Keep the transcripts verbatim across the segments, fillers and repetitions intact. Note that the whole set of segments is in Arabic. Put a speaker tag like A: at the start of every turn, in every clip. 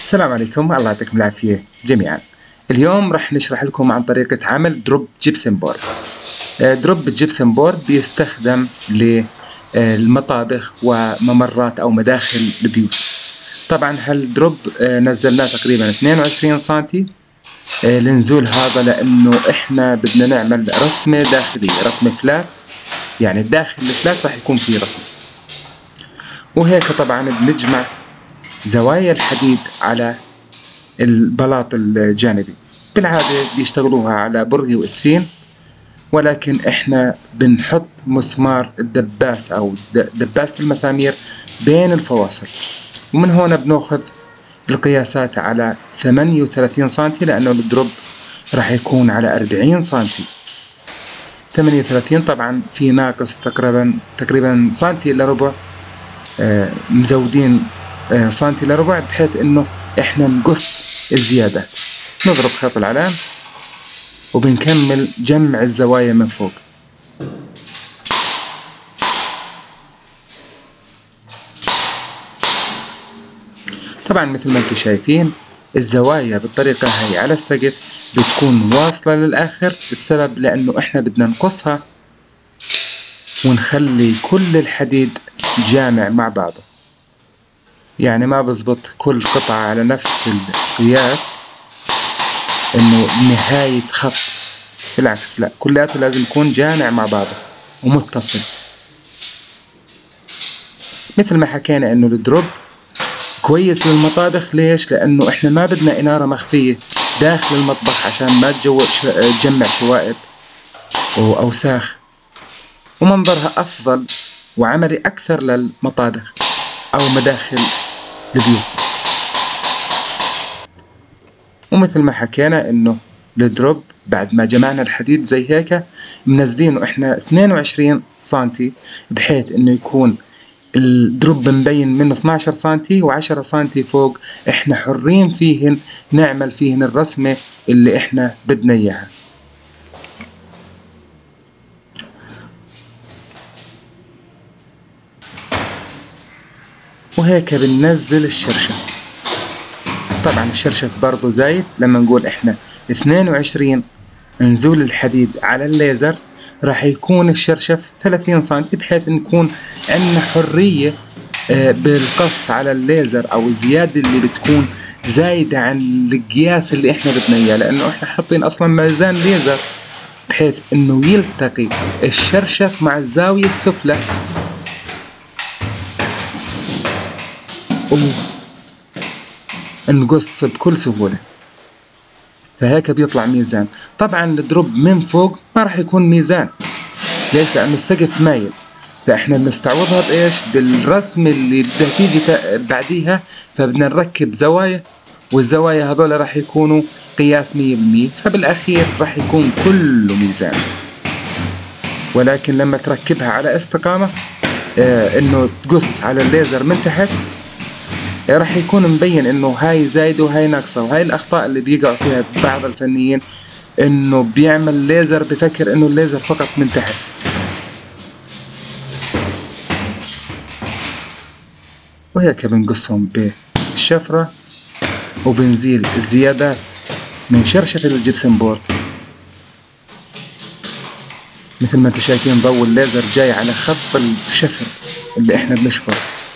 A: السلام عليكم، الله يعطيكم العافية جميعا. اليوم راح نشرح لكم عن طريقة عمل دروب جيبسن بورد. دروب جيبسن بورد بيستخدم للمطابخ وممرات أو مداخل البيوت. طبعا هالدروب نزلناه تقريبا اثنين وعشرين سنتي لنزول هذا، لأنه إحنا بدنا نعمل رسمة داخلية، رسمة فلات، يعني داخل الفلات راح يكون فيه رسمة. وهيك طبعا بنجمع زوايا الحديد على البلاط الجانبي. بالعادة بيشتغلوها على برغي واسفين، ولكن احنا بنحط مسمار الدباس او دباسة المسامير بين الفواصل، ومن هنا بناخذ القياسات على ثمانية وثلاثين سنتي، لانه الدروب راح يكون على أربعين سنتي. ثمانية وثلاثين طبعا في ناقص تقريبا تقريبا سنتي الا ربع، آه مزودين آه سنتي الا ربع، بحيث انه احنا نقص الزيادات. نضرب خيط العلام وبنكمل جمع الزوايا من فوق. طبعا مثل ما انتم شايفين الزوايا بالطريقة هاي على السقف بتكون واصلة للآخر. السبب لأنه احنا بدنا نقصها ونخلي كل الحديد جامع مع بعضه، يعني ما بزبط كل قطعة على نفس القياس انه نهاية خط، بالعكس لا، كلياته لازم يكون جامع مع بعضه ومتصل. مثل ما حكينا انه الدروب كويس للمطابخ. ليش؟ لانه احنا ما بدنا انارة مخفية داخل المطبخ عشان ما تجمع شوائب واوساخ، ومنظرها افضل وعملي اكثر للمطابخ او مداخل البيوت. ومثل ما حكينا انه الدروب بعد ما جمعنا الحديد زي هيك منزلينه احنا اثنين وعشرين سنتي، بحيث انه يكون الدروب مبين منه اثني عشر سنتي وعشرة سنتي فوق، احنا حرين فيهن نعمل فيهن الرسمة اللي احنا بدنا اياها. وهيك بننزل الشرشف. طبعا الشرشف برضو زايد، لما نقول احنا اثنين وعشرين نزول الحديد على الليزر راح يكون الشرشف ثلاثين سنتي، بحيث نكون عندنا حرية بالقص على الليزر او الزيادة اللي بتكون زايدة عن القياس اللي احنا بدنا اياه، لانه احنا حاطين اصلا ميزان ليزر بحيث انه يلتقي الشرشف مع الزاوية السفلى ونقص بكل سهولة. فهيك بيطلع ميزان. طبعا الدروب من فوق ما راح يكون ميزان. ليش؟ لأنه السقف مايل، فإحنا بنستعوضها بإيش؟ بالرسم اللي بدها تيجي بعديها. فبدنا نركب زوايا، والزوايا هذول راح يكونوا قياس مية بالمية، فبالأخير راح يكون كله ميزان. ولكن لما تركبها على استقامة، آه إنه تقص على الليزر من تحت، راح يكون مبين انه هاي زايدة وهاي ناقصة. وهاي الاخطاء اللي بيقعوا فيها بعض الفنيين، انه بيعمل ليزر بفكر انه الليزر فقط من تحت. وهيك بنقصهم بالشفرة وبنزيل الزيادات من شرشفة الجبسن بورد. مثل ما انتم شايفين ضوء الليزر جاي على خط الشفر اللي احنا بنشفره.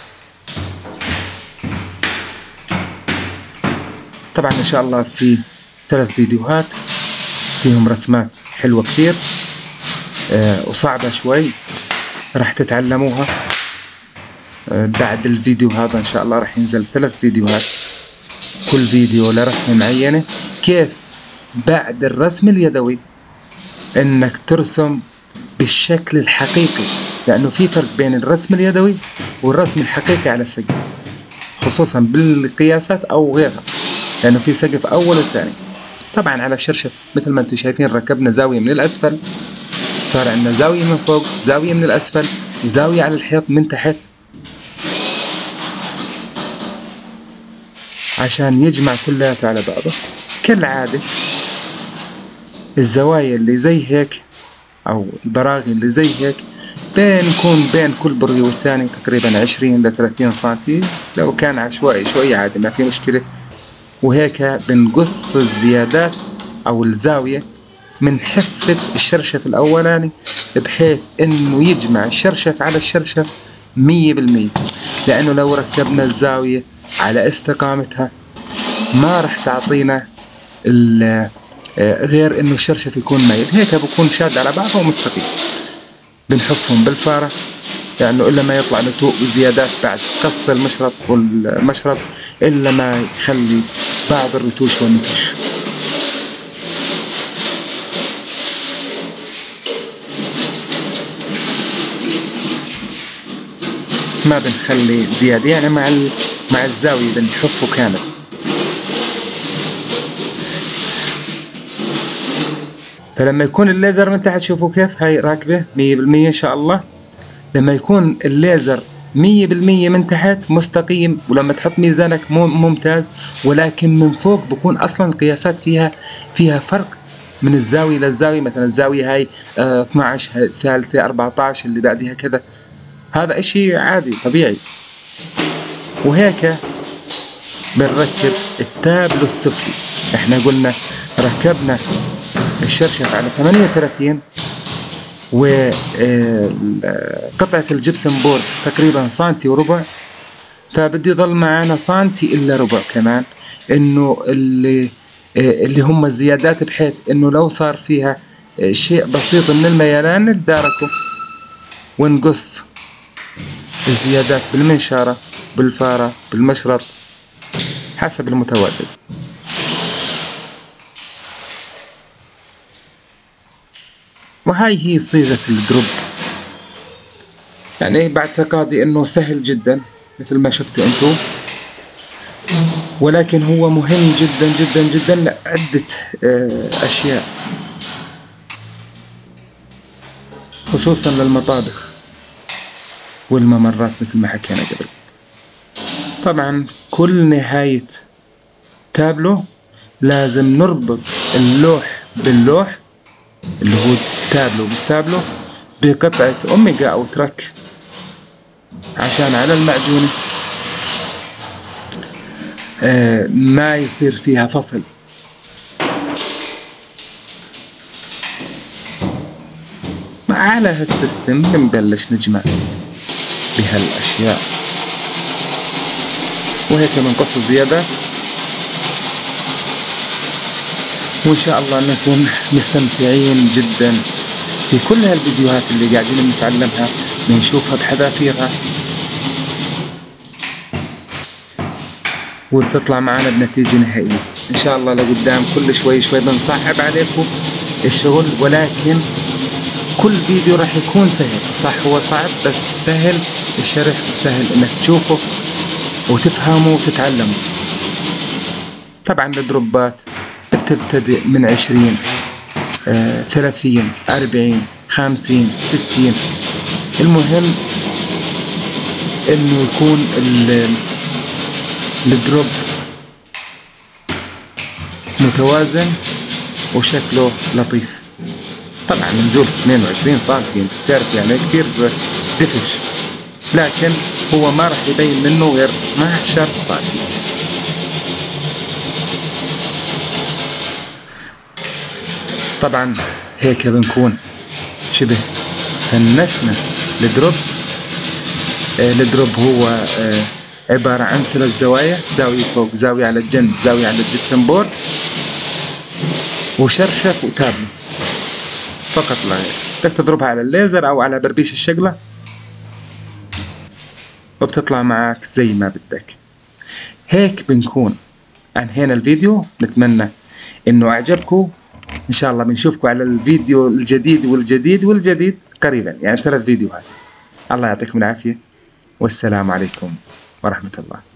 A: طبعا ان شاء الله في ثلاث فيديوهات فيهم رسمات حلوة كثير آه وصعبة شوي، راح تتعلموها. آه بعد الفيديو هذا ان شاء الله راح ينزل ثلاث فيديوهات، كل فيديو لرسمة معينة، كيف بعد الرسم اليدوي انك ترسم بالشكل الحقيقي، لانه في فرق بين الرسم اليدوي والرسم الحقيقي على السقف، خصوصا بالقياسات او غيرها، لأنه في سقف أول وثاني. طبعا على الشرشف مثل ما انتم شايفين ركبنا زاوية من الأسفل، صار عندنا زاوية من فوق، زاوية من الأسفل، وزاوية على الحيط من تحت، عشان يجمع كلياته على بعضه. كالعادة الزوايا اللي زي هيك أو البراغي اللي زي هيك بنكون بين كل برغي والثاني تقريبا عشرين لثلاثين سنتي. لو كان عشوائي شوية عادي ما في مشكلة، وهيك بنقص الزيادات او الزاوية من حفة الشرشف الاولاني، بحيث انه يجمع الشرشف على الشرشف مية بالمية. لانه لو ركبنا الزاوية على استقامتها ما رح تعطينا غير انه الشرشف يكون مايل، هيك بكون شاد على بعضه ومستقيم. بنحفهم بالفارة لانه الا ما يطلع نتوء زيادات بعد قص المشرط والمشرط، الا ما يخلي بعض الرتوش والنتوش. ما بنخلي زيادة، يعني مع مع الزاوية بنحفه كامل. فلما يكون الليزر من تحت شوفوا كيف هاي راكبة مية بالمية ان شاء الله. لما يكون الليزر مية بالمية من تحت مستقيم، ولما تحط ميزانك ممتاز، ولكن من فوق بكون اصلا القياسات فيها فيها فرق من الزاوية للزاوية. مثلا الزاوية هاي اه اثنعش، الثالثة أربعتاش، اللي بعدها كذا. هذا اشي عادي طبيعي. وهيك بنركب التابلو السفلي. احنا قلنا ركبنا الشرشف على ثمانية وثلاثين، وقطعة الجبسن بورد تقريبا سنتي وربع، فبده يظل معنا سنتي الا ربع كمان، انه اللي اللي هم الزيادات، بحيث انه لو صار فيها شيء بسيط من الميلان نتداركه ونقص الزيادات بالمنشارة بالفارة بالمشرط حسب المتواجد. وهاي هي صيغة الدروب. يعني باعتقادي انه سهل جدا مثل ما شفتوا انتو، ولكن هو مهم جدا جدا جدا لعدة اشياء، خصوصا للمطابخ والممرات مثل ما حكينا قبل. طبعا كل نهاية تابلو لازم نربط اللوح باللوح، اللي هو تابلو بالتابلو، بقطعة اوميجا او تراك، عشان على المعجونة آه ما يصير فيها فصل. على هالسيستم بنبلش نجمع بهالاشياء، وهيك بنقص الزيادات. وان شاء الله نكون مستمتعين جدا في كل هالفيديوهات اللي قاعدين نتعلمها، بنشوفها بحذافيرها، وبتطلع معنا بنتيجة نهائية ان شاء الله لقدام. كل شوي شوي بنصعب عليكم الشغل، ولكن كل فيديو راح يكون سهل. صح هو صعب بس سهل الشرح، وسهل انك تشوفه وتفهمه وتتعلمه. طبعا الدروبات بتبتدئ من عشرين آه، ثلاثين أربعين خمسين ستين. المهم انه يكون الدروب متوازن وشكله لطيف. طبعا نزول اثنين وعشرين سنتي انت بتعرف يعني كثير دفش، لكن هو ما راح يبين منه غير اثني عشر سنتي. طبعا هيك بنكون شبه فنشنا الدروب. آه الدروب هو آه عبارة عن ثلاث زوايا، زاوية فوق، زاوية على الجنب، زاوية على الجبسن بورد، وشرشف وتابلو فقط لا غير. بدك تضربها على الليزر او على بربيش الشغلة وبتطلع معك زي ما بدك. هيك بنكون انهينا الفيديو. نتمنى انه اعجبكم. ان شاء الله بنشوفكم على الفيديو الجديد والجديد والجديد قريبا، يعني ثلاث فيديوهات. الله يعطيكم العافية، والسلام عليكم ورحمة الله.